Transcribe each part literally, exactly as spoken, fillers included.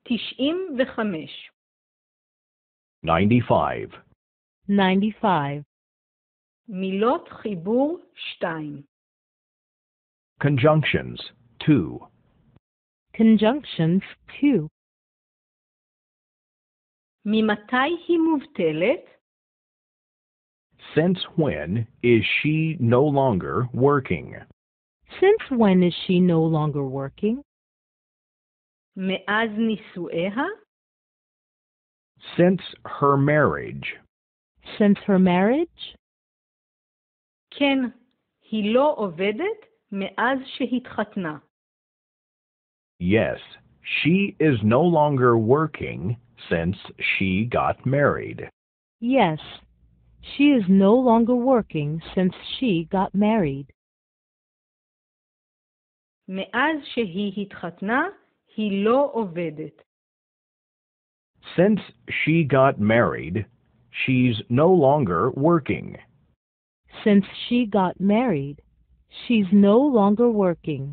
תשעים וחמש. ninety-five. ninety-five. מילות חיבור שתיים. Conjunctions two. Conjunctions two. ממתי היא מובטלת? Since when is she no longer working? Since when is she no longer working? מאז נישואיה? Since her marriage. Since her marriage? כן, היא לא עובדת מאז שהתחתנה. Yes, she is no longer working since she got married. Yes, she is no longer working since she got married. מאז שהיא התחתנה, היא לא עובדת. Since she got married, she's no longer working. Since she got married, she's no longer working.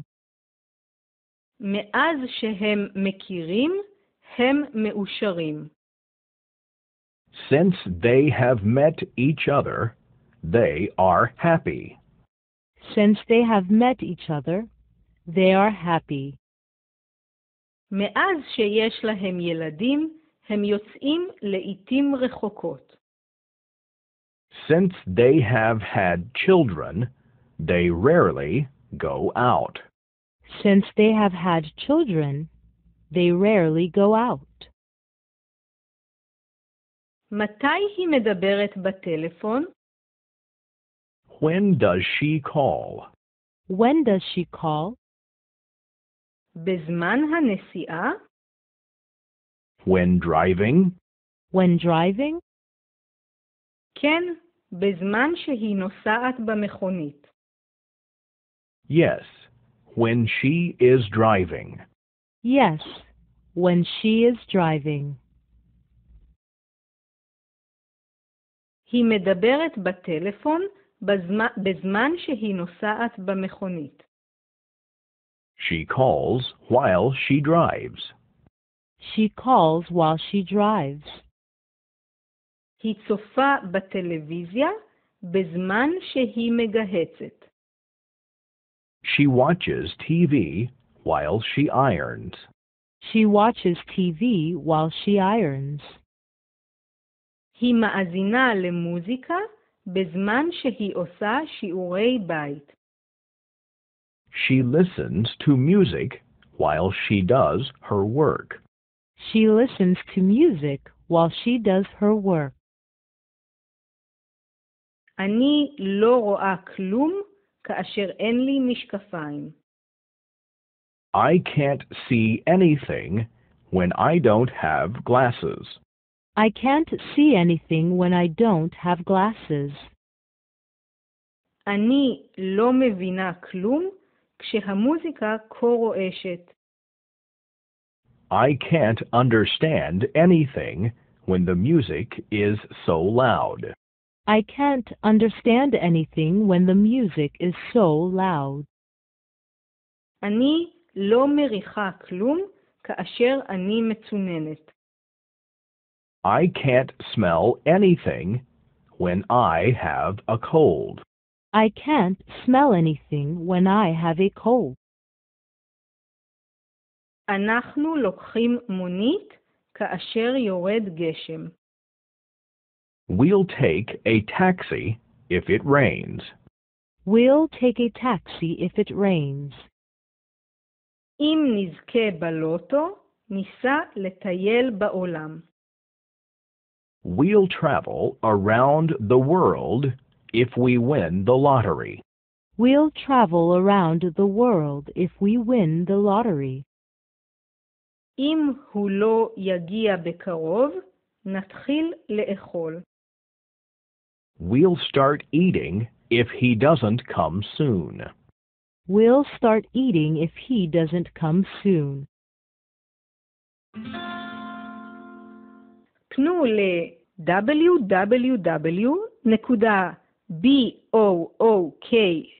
מאז שהם מכירים, הם מאושרים. Since they have met each other, they are happy. Since they have met each other, they are happy. מאז שיש להם ילדים, הם יוצאים לעתים רחוקות. Since they have had children, they rarely go out. Since they have had children, they rarely go out. מתי היא מדברת בטלפון? When does she call? When does she call? בזמן הנסיעה? When driving? When driving? כן, בזמן שהיא נוסעת במכונית. Yes, when she is driving. Yes, when she is driving. היא מדברת בטלפון בזמן, בזמן שהיא נוסעת במכונית. She calls while she drives. She calls while she drives. היא צופה בטלוויזיה בזמן שהיא מגהצת. She watches T V while she irons. She watches T V while she irons. היא מאזינה למוזיקה בזמן שהיא עושה שיעורי בית. She listens to music while she does her work. She listens to music while she does her work. אני לא רואה כלום כאשר אין לי משקפיים. I can't see anything when I don't have glasses. I can't see anything when I don't have glasses. אני לא מבינה כלום כשהמוזיקה כה רועשת. I can't understand anything when the music is so loud. I can't understand anything when the music is so loud. אני לא מריחה כלום כאשר אני מצוננת. I can't smell anything when I have a cold. I can't smell anything when I have a cold. אנחנו לוקחים מונית כאשר יורד גשם. We'll take a taxi if it rains. We'll take a taxi if it rains. אם נזכה בלוטו, ניסע לטייל בעולם. We'll travel around the world if we win the lottery. We'll travel around the world if we win the lottery. אם הוא לא יגיע בקרוב, נתחיל לאכול. We'll start eating if he doesn't come soon. We'll start eating if he doesn't come soon. פנו ל-דאבליו דאבליו דאבליו נקודה בוק